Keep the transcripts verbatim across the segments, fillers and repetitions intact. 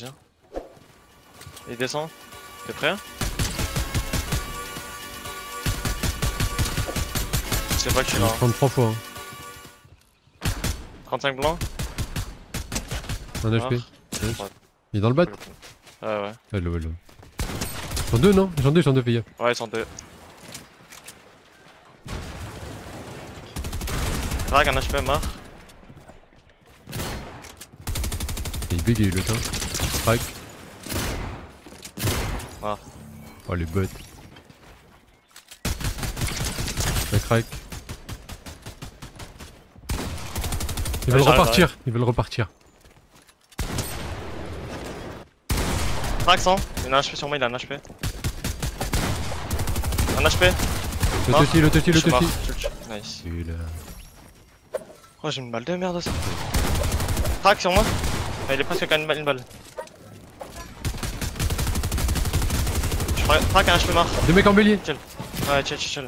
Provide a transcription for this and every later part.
Viens. Il descend. T'es prêt? Je sais pas que je suis là. Je vais prendre trois fois. Hein. trente-cinq blancs. Un H P. Ouais. Il est dans le bat. Ouais, ouais. Hello, hello. Ils sont deux, non? Ils sont deux, ils sont deux, fais gaffe. Ouais, ils sont deux. Drag, un H P mort. Il est bégaye le temps. Crack. Ah. Oh les bots. Ça crack. Ils Ouais, veulent j'arrive, repartir, ils veulent repartir. Drag cent. Il a un H P sur moi, il a un H P. Un H P. Le Mort. touchy, le touchy, Je le suis mort. touchy. Je le tue. Nice. Et là. Oh, j'ai une balle de merde ça. Drag sur moi. Ah, il est presque à une balle. Une balle. Je crois. Drag, un H P mort. Deux mecs en bélier. Chill. Ouais, chill, chill, chill.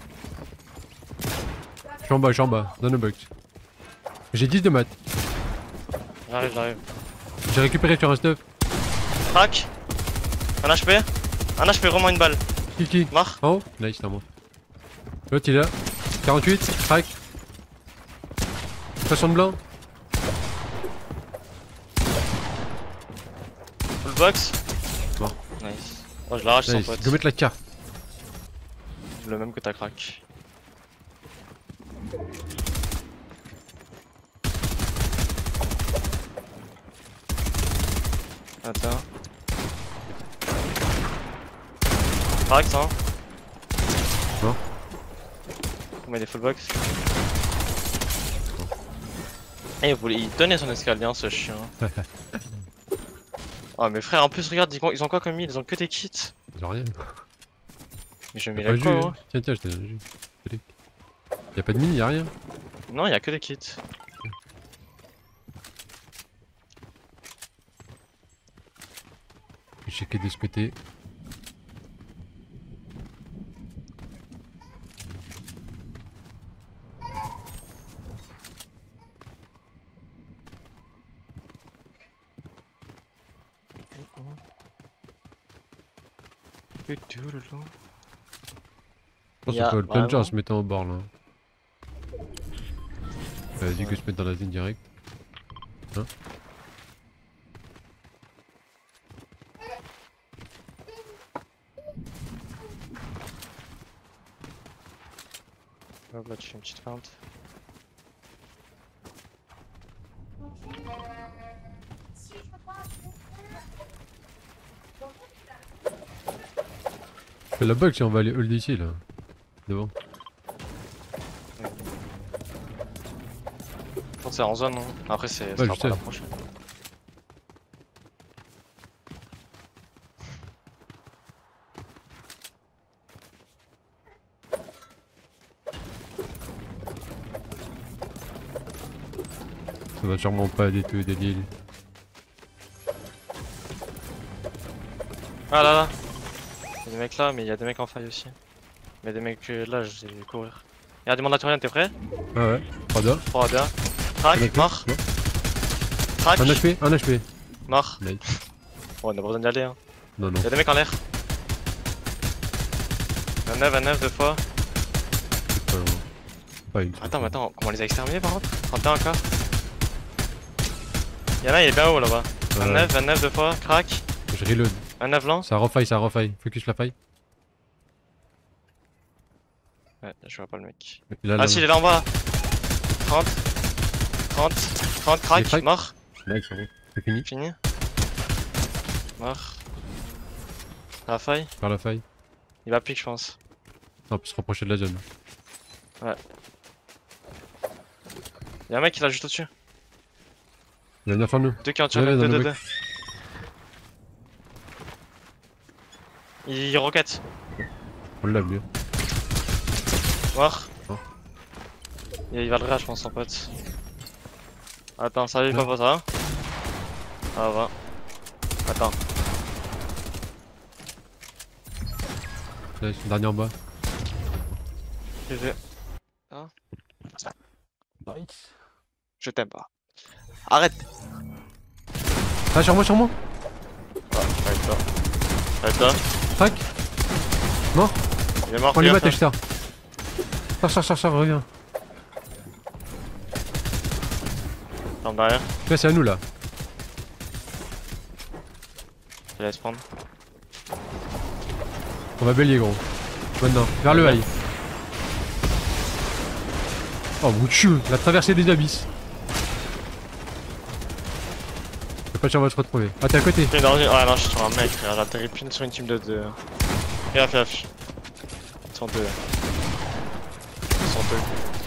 Je suis en bas, je suis en bas, dans le box. J'ai dix de maths. J'arrive, j'arrive. J'ai récupéré sur un stuff. Crac. Un H P. Un H P, vraiment une balle. Kill qui? Mort. En haut? Nice, c'est à moi. L'autre il est là. quarante-huit, crack. soixante blanc. Full box. Mort. Nice. Oh, je l'arrache sans Nice. pote. Il faut mettre la carte. Le même que ta crack. Attends. Crack ça. Non. On met des full box. Et il voulait- il donnait son escalier hein, ce chien. Oh mais frère en plus regarde ils ont, ils ont quoi comme mine? Ils ont que des kits. J'ai rien. Mais je mets Y'a pas la de quoi jus. moi? Hein. Tiens, tiens, je te donne un jus. Y'a pas de mine, y'a rien. Non y'a que des kits. J'ai checké de ce côté. Je pense Y'a qu'on peut le plunger en vraiment- se mettant au bord là. Elle a dit que je mette dans la zone directe. Hein? Hop là tu fais une petite feinte. Je fais la bug si on va aller hold ici là. Devant. Je pense que c'est en zone hein. Après c'est Ouais, ça je sera pour la sais. prochaine. Ça va sûrement pas des tout des lils. Ah là là. Y'a des mecs là mais y'a des mecs en faille aussi. Mais y'a des mecs euh, là je vais courir. Y'a des mandatariens t'es prêt? Ah ouais. trois deux. trois deux. Crac, mort. Non. Crac, Un H P, un H P. mort. Nice. Bon, on a pas besoin d'y aller hein. Non, non. Y'a des mecs en l'air. Un neuf, un neuf deux fois. C'est pas loin. Pas une. Attends, mais attends, comment on les a exterminés par contre? trente et un encore. Y'en a, il est bien haut là-bas. Un Ouais. neuf, un neuf deux fois, crac. Je reload. Un neuf blanc. Ça refaille, ça refaille. Focus la faille. Ouais, je vois pas le mec. Il a là, Ah si, il est là en bas. trente. trente. trente, Il est crac, crack. mort. Nice, c'est bon. C'est fini. Fini. Mort. La faille. Par la faille. Il va pique, je pense. Non, on peut se rapprocher de la zone. Y'a un mec qui l'a juste au-dessus. Il y a neuf en nous. Deux qui en tirent, Ouais, deux, dans deux, le deux. mec. Il roquette. On l'a vu. Mort. Oh. Et il va le rage, je pense, son pote. Attends, ça arrive Ouais. pas pour ça. Ah, va. Attends. Nice, dernier en bas. G G. Hein? Je t'aime pas. Arrête. Ah, sur moi, sur moi. Avec toi. Tac. Mort. Il est mort. Prends les fais mates et gaffe, je tire. Charge, charge, charge, charge, reviens. Ferme derrière. Là, c'est à nous là. Je te laisse prendre. On va bélier, gros. Maintenant, vers le Ouais. high. Oh mon dieu, la traversée des abysses. J'ai pas de chance de te retrouver. Ah, t'es à côté. T'es dans une... Ouais, non, je suis sur un mec, frère. J'atterris pile sur une team de deux. Fais gaffe, gaffe. Ils sont deux. Ils sont deux.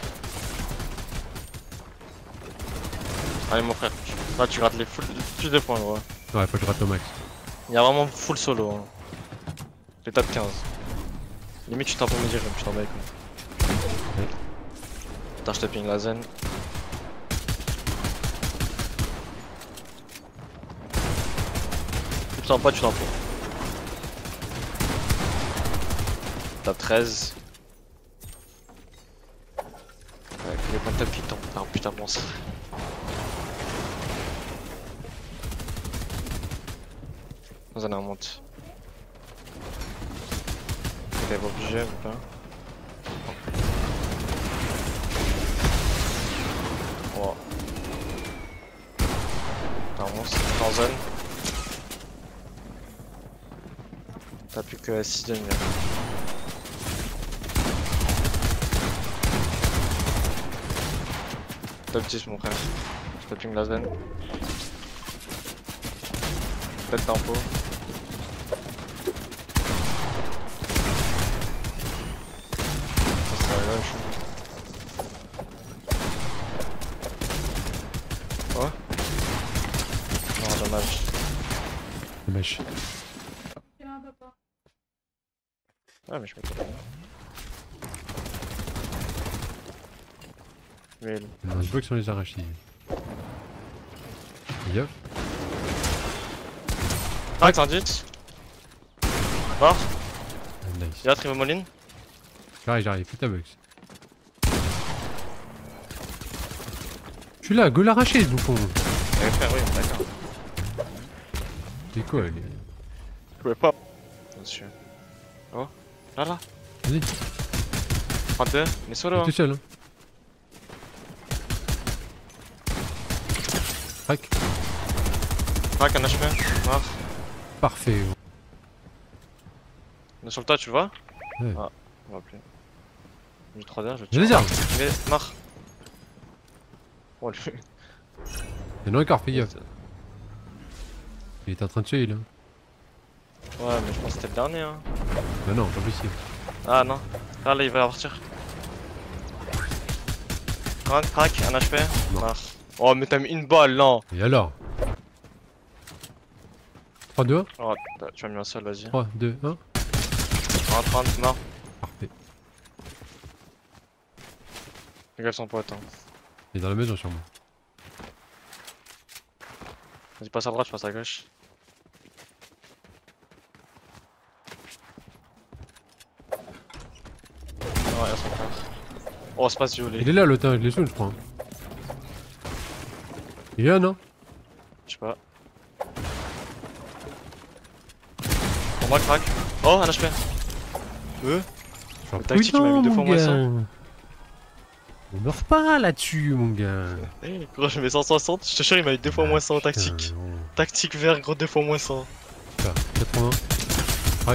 Allez, mon frère. Là, tu grattes les full... plus de points, gros. Ouais, faut que je rate au max. Il y a vraiment full solo. Hein. J'ai top quinze. Limite, tu t'en peux me dire, je t'en bats les couilles. Ouais. Attends, je te ping la zen. Tu t'en pas, tu t'en fous. Top treize. Ouais, les points de top qui tombent. Ah putain, bon ça. On en remonte. Il va obligé ou pas? Wow. T'as un monstre en zone. T'as plus que six de mieux. Top dix mon frère. Je te ping la zone. Peut-être tempo. Ça serait là, je... Oh. Non, dommage. Dommage. Ah mais je m'étais pas. Mais elle. Non, je vois que sont les arachides. Yep. Crack cent dix. Mort. Nice. Y'a Trivo Moline. J'arrive, j'arrive, fais ta box. Je suis là, go l'arracher, bouffon. Eh frère, oui, d'accord. C'est quoi, lui? Je pouvais pas. Monsieur. Oh, là là. Vas-y, trente-deux, mais solo. Hein. t'es seul, hein. Crac. Crack un H P. Mort. Parfait. On est sur le toit, tu le vois? Ouais. Ah, on va plus. J'ai trois D, je le J'ai tue. des armes. Il est mort. Oh lui. Il y en a encore, fais gaffe. Il est en train de tuer, là. Ouais, mais je pense que c'était le dernier. Hein. Bah non, pas possible. Ah non. Ah là, il va partir. Crack, crack, un H P. Non. Mort. Oh, mais t'as mis une balle, non. Et alors? trois, deux, Oh, tu as mis un seul, vas-y. trois, deux, un. un trente, mort. Parfait. Fais gaffe son pote. Hein. Il est dans la maison, sûrement. Vas-y, passe à droite, je passe à gauche. Non, y'a son frère. Oh, c'est pas si Il est là, l'autre, hein, je l'ai soon, je crois. hein. Il est là, non? Je sais pas. Pour moi, crack. Oh, un H P. Euh Genre, Le tactique, il m'a mis deux fois moins cent. On meurt pas là-dessus, mon gars. Gros, je mets cent soixante, je te jure, il m'a eu deux fois moins cent en tactique. Putain, non. Tactique vert, gros, deux fois moins cent. Ça, quatre-vingts. Crac.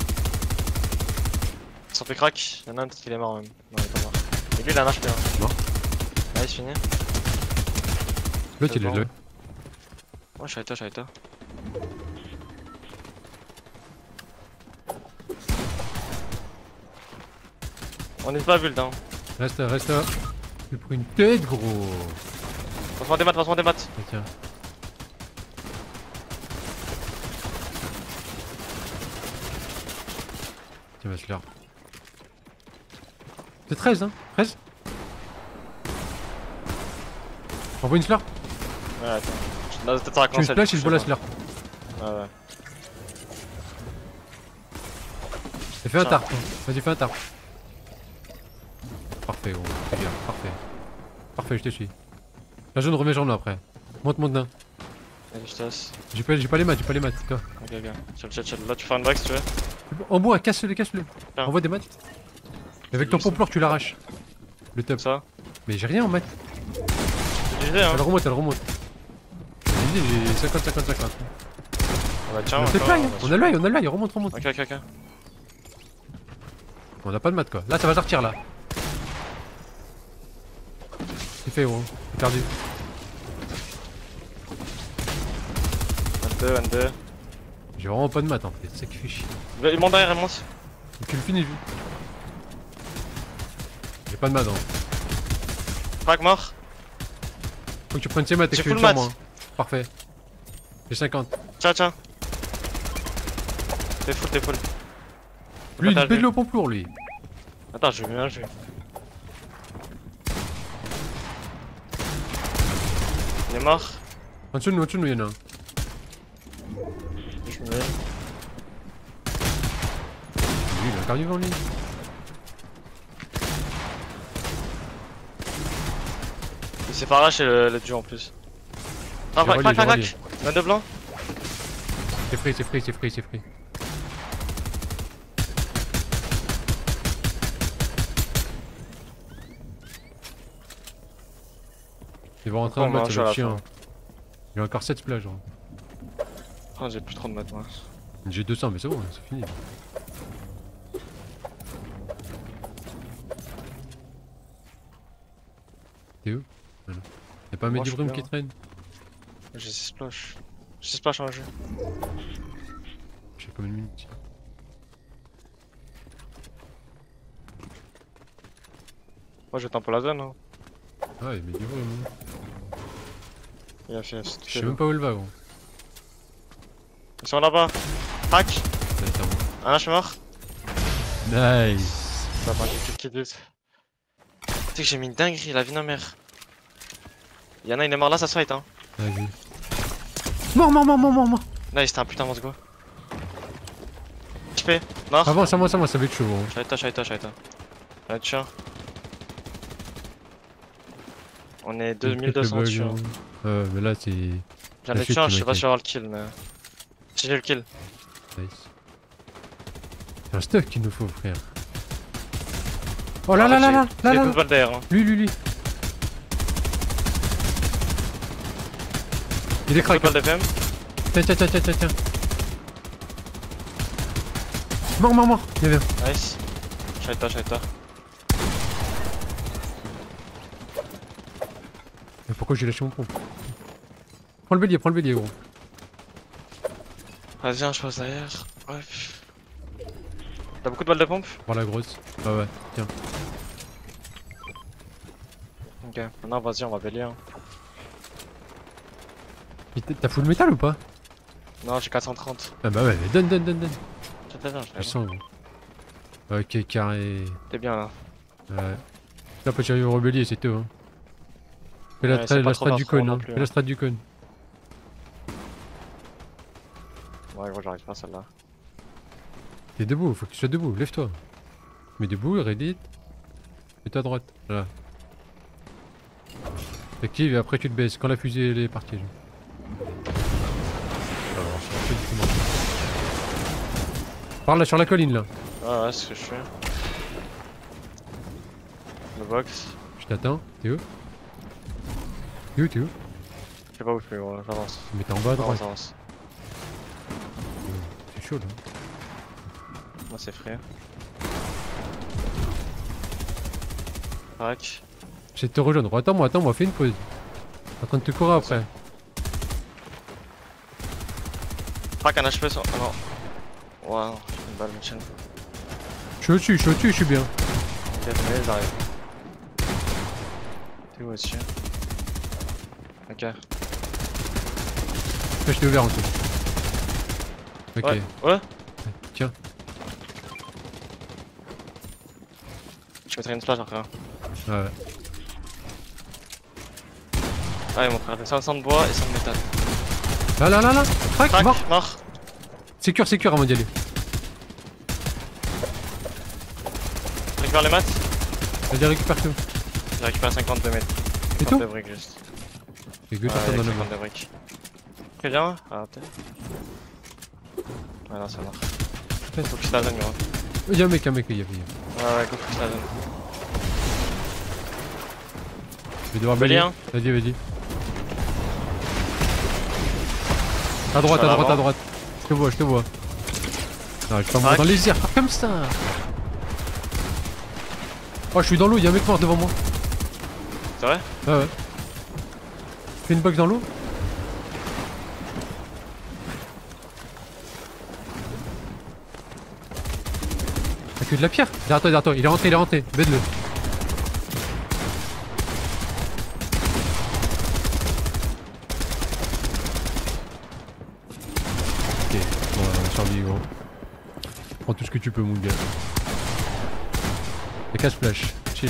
Ça fait crack. Y'en a un, peut-être qu'il est mort même. Non, il est pas mort. Et lui, il a un H P. Hein. Mort. Allez, c'est fini. L'autre, il est là. Ouais, je suis avec toi, je suis avec toi. On n'est pas build, hein. Reste là, reste là. J'ai pris une tête, gros. Passe-moi des maths, passe-moi des maths. Ah, tiens. Tiens, va se leur. C'est treize, hein? treize? Envoie une slurp. Ouais, attends. Là, peut-être ça va Tu me commencer à splash et je vois la toucher, slurp. là. Ouais, ouais. Et fais un Tiens. tarp. hein. Vas-y, fais un tarp. Parfait, gros. C'est bien, parfait. Parfait, je te suis. La jaune remet jaune après. Monte, monte d'un. Vas-y, je te laisse. J'ai pas, j'ai pas les maths, j'ai pas les maths. Toi. Ok, ok. Chill, chill, chill. Là, tu fais une break si tu veux. En bois, casse-le, casse-le. Ah. Envoie des maths. Avec ton pompleur, tu l'arraches. Le top. Ça. Mais j'ai rien en maths. J'ai l'idée, hein. Elle remonte, elle remonte. J'ai dit, j'ai cinquante, cinquante, cinquante. Ah bah tiens, On a fait encore, play, hein. bah, On a l'œil, on a l'œil, remonte, remonte. Ok, ok, ok. On a pas de maths quoi. Là, ça va sortir là. C'est fait, gros. J'ai perdu. vingt-deux, vingt-deux. J'ai vraiment pas de maths en fait, c'est ça qui fait chier. Il monte derrière, il monte. Donc tu le finis, vu. J'ai pas de maths, hein. Crack mort. Faut que tu prennes ces maths et que J'ai tu le full sur maths. moi. Parfait. J'ai cinquante. Tiens, tiens. T'es full, t'es full. Lui, il Attends, pète je- le pompe lourd, lui. Attends, je vais bien jouer. Il est mort. En dessous de nous, en dessous de nous, il y en a un. Je me mets. Lui, il a encore du vent, lui. Il s'est pas arraché le, le duo en plus. Ah, J'ai crack, relié, crack, j'ai crack, relié. crack. vingt-deux blanc. C'est free, c'est free, c'est free, c'est free. Il va rentrer Bon, en bah, mode, je ça va être suis à la chiant. Il a encore sept splash, genre. Oh, j'ai plus trop de maths, moi. J'ai deux cents, mais c'est bon, c'est fini. T'es où? Voilà. Y'a pas un Moi, mec du je suis brume bien. qui traîne? J'ai six splash. six splash en jeu. J'ai comme une minute. Moi, je tempo la zone. Hein. Ah, il met du brume. Hein. Il a fait. Je sais même pas où elle va, gros. Ils sont là-bas. Crack. Ça va être un bon. Un H mort. Nice! Ça va pas quelques kills vite. Tu sais que j'ai mis une dinguerie, la vie d'un mère. Y'en a, il est mort là, ça se fight, hein. Vas-y. Mort, mort, mort, mort, mort, mort! Là, c'était un putain, let's go. H P, mort. Avance, avance, avance, ça va être chaud, gros. Shaita, shaita, shaita. Allez, tiens. On est deux mille deux cents Quelques dessus. bugs, hein. gros. Ouais, mais là, c'est. J'en La ai chute tué un, qui je sais pas m'inquiète. si j'aurai le kill, mais. Si j'ai le kill. Nice. C'est un stuff qu'il nous faut, frère. Oh là là là là là J'ai là deux balles derrière. Hein. Lui, lui, lui. Il est Deux crack. balles de P M. Tiens, tiens, tiens, tiens, tiens, tiens. Mort, mort, mort. Il y avait un. Nice. Shaita, shaita. Mais pourquoi j'ai lâché mon pompe? Prends le bélier, prends le bélier, gros. Vas-y, viens, je passe derrière. Ouais. T'as beaucoup de balles de pompe? Prends la grosse. Ah ouais, tiens. Ok, maintenant vas-y, on va bélier. Hein. Mais t'as- T'as full métal ou pas? Non, j'ai quatre cent trente. Ah bah ouais, mais donne, donne, donne, donne. Tiens, tiens, tiens, Je sens, gros. Ok, carré. t'es bien là. Ouais. Là, faut que j'arrive au bélier, c'est tout, hein. Fais la, Ouais, tra- c'est pas la trop strat vers du trop cône, non hein. plus, Fais la hein. strat du cône. Ouais, gros, j'arrive pas à celle-là. T'es debout, faut que tu sois debout, lève-toi. Mais debout, ready. Mets-toi à droite, voilà. Active et après tu te baisses quand la fusée elle est partie. genre. Alors, je sais pas du tout comment. Par là sur la colline là. Ouais, ouais, c'est ce que je fais. Le box. Je t'attends. T'es où? T'es où? T'es où? Je sais pas où je suis, gros, j'avance. Mais t'es en bas à J'avance, droite. j'avance. C'est chaud là. Moi, c'est frais. Crac. J'essaie de te rejoindre. Attends-moi, attends-moi, fais une pause. En train de te courir après. Crac, un H P sur. Ah non. Ouais, non, une balle, Michel. Je suis au-dessus, je suis au-dessus, je suis bien. Ok, mais j'arrive. T'es où au-dessus? Ok. Là, je t'ai ouvert en dessous. Ok. Ouais. Ouais. Tiens. Je mettrai une splash après. Hein. Ouais. Allez, mon frère, cinq cents de bois et cent de métal. Là, là, là, là. Crac, Crac, mort. mort. Sécure, sécure avant d'y aller. Récupère les maths. Vas-y, récupère tout. J'ai récupéré cinquante-deux mètres. Et cinquante tout? de briques juste. C'est good, Ouais, t'attends avec dans le cinquante de briques. Fais bien. Ah, t'es. Ah non, ça marche. Faut qu'il se la donne, gros. Il y a un mec, un mec, il y a. Ouais, ouais, go, faut qu'il se la donne. Je vais devoir Belly, balayer. hein. Vas-y, vas-y. À droite, à droite, à droite. Je te vois, je te vois. Non, je peux pas me voir dans les airs, pas comme ça. Oh, je suis dans l'eau, il y a un mec mort devant moi. C'est vrai? Ouais, ouais. Fais une box dans l'eau. T'as que de la pierre. Derrière toi, derrière toi. Il est rentré, il est rentré. Baide-le. Ok, bon, on a survécu, gros. Prends tout ce que tu peux, mon gars. Et casse flash. Chill.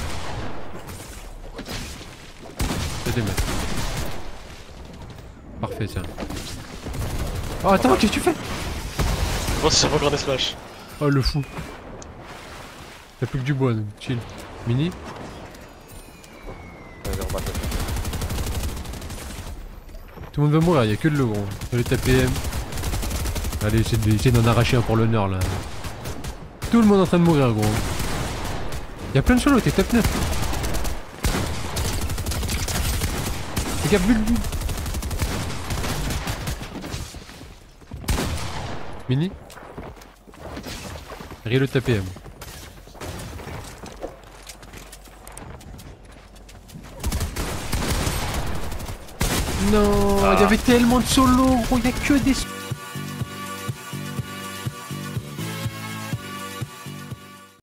C'est des mecs. Parfait, ça. Oh, attends, qu'est-ce que tu fais? Bon, c'est pas encore des slash. Oh, le fou. Y'a plus que du bois, donc chill. Mini. Vas-y, on va te Tout le monde veut mourir, y'a que de l'eau, gros. Allez, ta P M. Allez, essaye d'en arracher un pour l'honneur, là. Tout le monde est en train de mourir, gros. Y'a plein de solos, t'es top neuf. Fais gaffe, bulle, bulle. Mini. Reload ta P M. Non, il Ah. y avait tellement de solos, gros, il y a que des